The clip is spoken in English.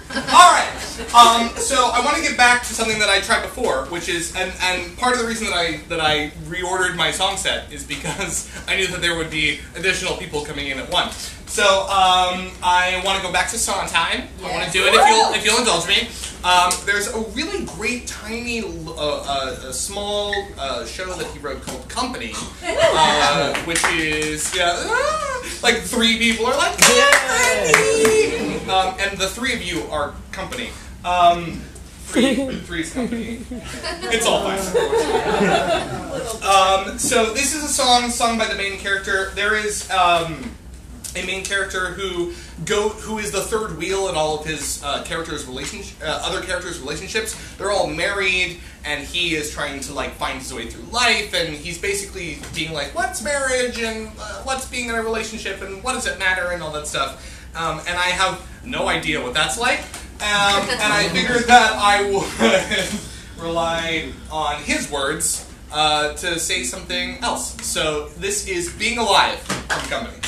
Alright, so I want to get back to something that I tried before, which is, and part of the reason that I reordered my song set is because I knew that there would be additional people coming in at once. So, I want to go back to Sondheim. Yes. I want to do it if you'll indulge me. There's a really great, tiny, small show that he wrote called Company, which is, like 3 people are like, and the 3 of you are Company. Three's Company. It's all fine. So this is a song sung by the main character. There is a main character who is the third wheel in all of his other characters' relationships. They're all married, and he is trying to like find his way through life, and he's basically being like, what's marriage, and what's being in a relationship, and what does it matter, and all that stuff. And I have no idea what that's like, and I figured that I would rely on his words to say something else. So this is Being Alive from Company.